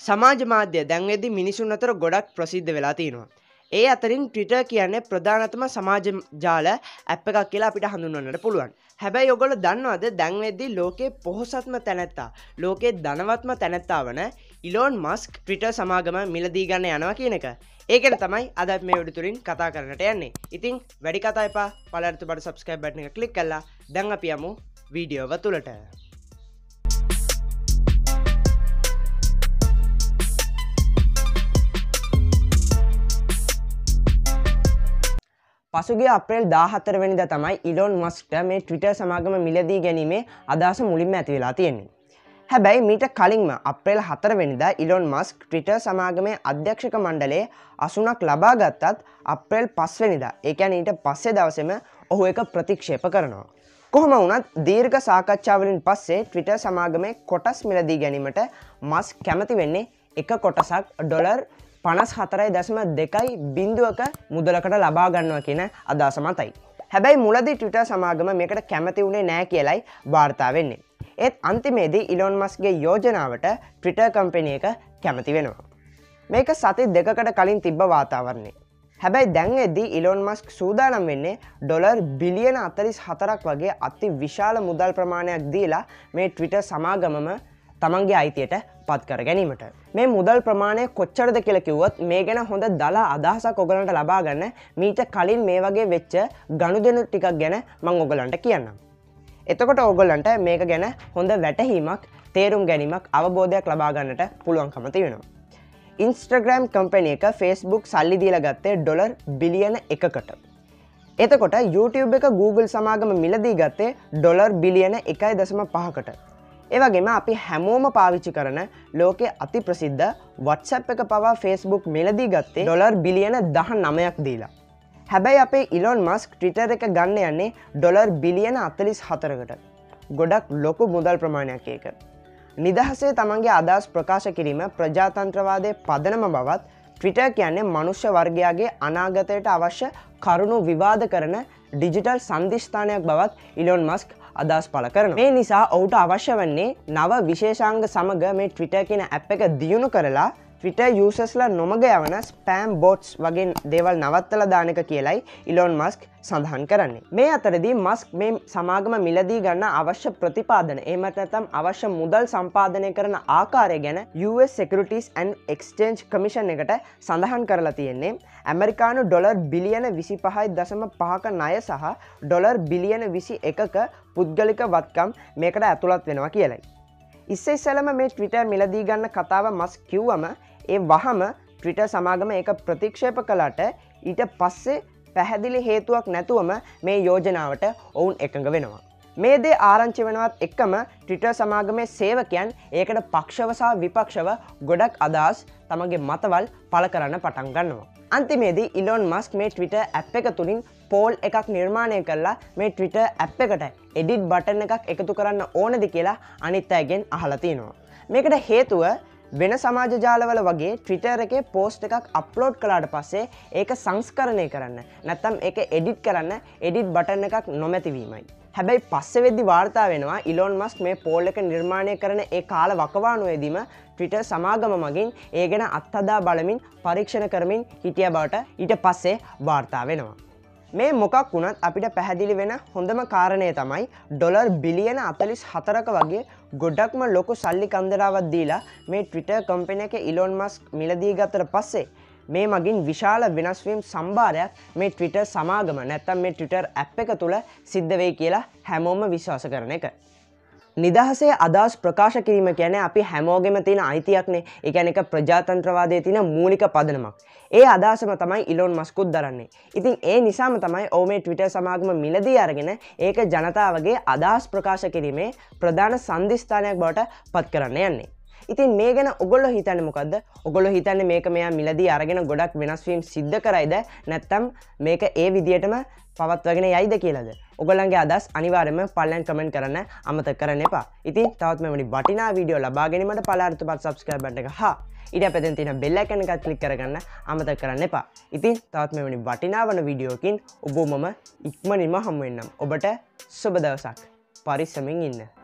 සමාජ මාධ්‍ය දැන් වෙද්දි මිනිසුන් අතර ගොඩක් ප්‍රසිද්ධ වෙලා තියෙනවා. ඒ අතරින් Twitter කියන්නේ ප්‍රධානතම සමාජ ජාල ඇප් එකක් කියලා අපිට හඳුන්වන්නට පුළුවන්. හැබැයි ඔයගොල්ලෝ දන්නවද දැන් වෙද්දි ලෝකේ පොහොසත්ම තැනැත්තා, ලෝකේ ධනවත්ම තැනැත්තා වන ඉලෝන් මස්ක් Twitter සමාගම මිලදී ගන්න යනවා කියන එක. ඒකෙන් තමයි අද අපි මේ වීඩියෝ තුලින් කතා කරන්නට යන්නේ. ඉතින් වැඩි කතා එපා. පළාරට බඩ subscribe button එක click කරලා දැන් අපි යමු වීඩියෝව තුලට. පසුගිය අප්‍රේල් 14 වෙනිදා තමයි ඉලෝන් මස්ක්ට මේ Twitter සමාගම මිලදී ගැනීමේ අදහස මුලින්ම ඇති වෙලා තියෙන්නේ. හැබැයි මීට කලින්ම අප්‍රේල් 4 වෙනිදා ඉලෝන් මස්ක් Twitter සමාගමේ අධ්‍යක්ෂක මණ්ඩලයේ අසුනක් ලබා ගත්තත් අප්‍රේල් 5 වෙනිදා, ඒ කියන්නේ ඊට පස්සේ දවසේම ඔහු ඒක ප්‍රතික්ෂේප කරනවා. කොහොම වුණත් දීර්ඝ සාකච්ඡාවලින් පස්සේ Twitter සමාගමේ කොටස් මිලදී ගැනීමට මස්ක් කැමති වෙන්නේ එක කොටසක් ඩොලර් 54.2 මුදලකට ලබා ගන්නවා කියන අදහස මතයි. හැබැයි මුලදී Twitter සමාගම මේකට කැමති වුණේ නැහැ කියලයි වාර්තා වෙන්නේ. ඒත් අන්තිමේදී ඉලෝන් මස්ක්ගේ යෝජනාවට Twitter කම්පැනි එක කැමති වෙනවා. මේක සති දෙකකට කලින් තිබ්බ වාතාවරණය. හැබැයි දැන් එද්දී ඉලෝන් මස්ක් සූදානම් වෙන්නේ ඩොලර් බිලියන 44ක් වගේ අති විශාල මුදල් ප්‍රමාණයක් දීලා මේ Twitter සමාගමම තමන්ගේ අයිතියට පත් කර ගැනීමට. මේ මුදල් ප්‍රමාණය කොච්චරද කියලා කිව්වොත් මේ ගැන හොඳ දල අදහසක් ඔයගලන්ට ලබා ගන්න මීට කලින් මේ වගේ වෙච්ච ගනුදෙනු ටිකක් ගැන මම ඔයගලන්ට කියන්නම්. එතකොට ඔයගලන්ට මේක ගැන හොඳ වැටහීමක්, තේරුම් ගැනීමක්, අවබෝධයක් ලබා ගන්නට පුළුවන්කම තියෙනවා. Instagram කම්පැනි එක Facebook සල්ලි දීලා ගත්තේ ඩොලර් බිලියන 1කට. එතකොට YouTube එක Google සමාගම මිලදී ගත්තේ ඩොලර් බිලියන 1.5කට. ඒවගේම අපි හැමෝම පාවිච්චි කරන ලෝකයේ අති ප්‍රසිද්ධ WhatsApp එක පවා Facebook මිලදී ගත්තේ ඩොලර් බිලියන 19ක් දීලා. හැබැයි අපේ ඉලෝන් මස්ක් Twitter එක ගන්න යන්නේ ඩොලර් බිලියන 44කට. ගොඩක් ලොකු මුදල් ප්‍රමාණයක් ඒක. නිදහසේ තමන්ගේ අදහස් ප්‍රකාශ කිරීම ප්‍රජාතන්ත්‍රවාදයේ පදනම බවත්, Twitter කියන්නේ මනුෂ්‍ය වර්ගයාගේ අනාගතයට අවශ්‍ය කරුණු විවාද කරන ඩිජිටල් සන්ධිස්ථානයක් බවත් ඉලෝන් මස්ක් අදහස් පළ කරනවා. මේ නිසා ඔහුට අවශ්‍ය වන්නේ නව විශේෂාංග සමග මේ Twitter කියන ඇප් එක දියුණු කරලා Twitter users-ලා නොමග යවන spam bots වගේ දේවල් නවත්තලා දාන එක කියලයි ඉලෝන් මස්ක් සඳහන් කරන්නේ. මේ අතරදී මස්ක් මේ සමාගම මිලදී ගන්න අවශ්‍ය ප්‍රතිපාදන, එහෙමත් නැත්නම් අවශ්‍ය මුදල් සම්පාදනය කරන ආකාරය ගැන US Securities and Exchange Commission එකට සඳහන් කරලා තියෙන්නේ ඇමරිකානු ඩොලර් බිලියන 25.5ක ණය සහ ඩොලර් බිලියන 21ක පුද්ගලික වත්කම් මේකට ඇතුළත් වෙනවා කියලයි. ඉස්සෙල්ලම මේ Twitter මිලදී ගන්න කතාව මස්ක් කිව්වම ඒ වහම Twitter සමාගම ඒක ප්‍රතික්ෂේප කළාට ඊට පස්සේ පැහැදිලි හේතුවක් නැතුවම මේ යෝජනාවට ඔවුන් එකඟ වෙනවා. මේ දේ ආරංචි වෙනවත් එක්කම Twitter සමාගමේ සේවකයන් ඒකට පක්ෂව සහ විපක්ෂව ගොඩක් අදහස් තමගේ මතවල් පළ කරන්න පටන් ගන්නවා. අන්තිමේදී ඉලෝන් මස්ක් මේ Twitter ඇප් එක තුලින් පෝල් එකක් නිර්මාණය කරලා මේ Twitter ඇප් එකට එඩිට් බටන් එකක් එකතු කරන්න ඕනද කියලා අනිත් අයගෙන් අහලා තිනවා. මේකට හේතුව වෙන සමාජ ජාලවල වගේ Twitter එකේ පෝස්ට් එකක් අප්ලෝඩ් කළාට පස්සේ ඒක සංස්කරණය කරන්න, නැත්නම් ඒක එඩිට් කරන්න එඩිට් බටන් එකක් නොමැති වීමයි. හැබැයි පස්සේ වෙද්දි වාර්තා වෙනවා ඉලෝන් මස්ක් මේ පෝල් එක නිර්මාණය කරන ඒ කාල වකවානුවේදීම Twitter සමාගම මගින් ඒ ගැන අත්හදා බලමින් පරීක්ෂණ කරමින් හිටිය බවට ඊට පස්සේ වාර්තා වෙනවා. මේ මොකක් වුණත් අපිට පැහැදිලි වෙන හොඳම කාරණය තමයි ඩොලර් බිලියන 44ක වගේ ගොඩක්ම ලොකු සල්ලි කන්දරාවක් දීලා මේ Twitter කම්පැනි එක ඉලෝන් මස්ක් මිලදී ගත්තට පස්සේ මේ මගින් විශාල වෙනස් වීම් සම්භාරයක් මේ Twitter සමාගම නැත්තම් මේ Twitter ඇප් එක තුල සිද්ධ වෙයි කියලා හැමෝම විශ්වාස කරන එක. නිදහසේ අදහස් ප්‍රකාශ කිරීම කියන්නේ අපි හැමෝගෙම තියෙන අයිතියක්නේ. ඒ කියන්නේ ඒක ප්‍රජාතන්ත්‍රවාදයේ තියෙන මූලික පදනමක්. ඒ අදහසම තමයි ඉලෝන් මස්කුත් දරන්නේ. ඉතින් ඒ නිසාම තමයි ඔහු මේ Twitter සමාගම මිලදී අරගෙන ඒක ජනතාවගේ අදහස් ප්‍රකාශ කිරීමේ ප්‍රධාන සන්ධිස්ථානයක් බවට පත් කරන්න යන්නේ. ඉතින් මේ ගැන ඔයගොල්ලෝ හිතන්නේ මොකද්ද? ඔයගොල්ලෝ හිතන්නේ මේක මෙයා මිලදී අරගෙන ගොඩක් වෙනස් වීම් සිද්ධ කරයිද? නැත්නම් මේක ඒ විදියටම පවත්වාගෙන යයිද කියලාද? ඔයගොල්ලන්ගේ අදහස් අනිවාර්යයෙන්ම පල්ලෙන් කමෙන්ට් කරන්න අමතක කරන්න එපා. ඉතින් තවත් මෙවැනි වටිනා වීඩියෝ ලබා ගැනීමට පළාරට පත් subscribe button එක හා ඊට පැත්තෙන් තියෙන bell icon එකත් click කරගන්න අමතක කරන්න එපා. ඉතින් තවත් මෙවැනි වටිනා වන වීඩියෝකින් ඔබවම ඉක්මනින්ම හමු වෙන්නම්. ඔබට සුබ දවසක්. පරිස්සමින් ඉන්න.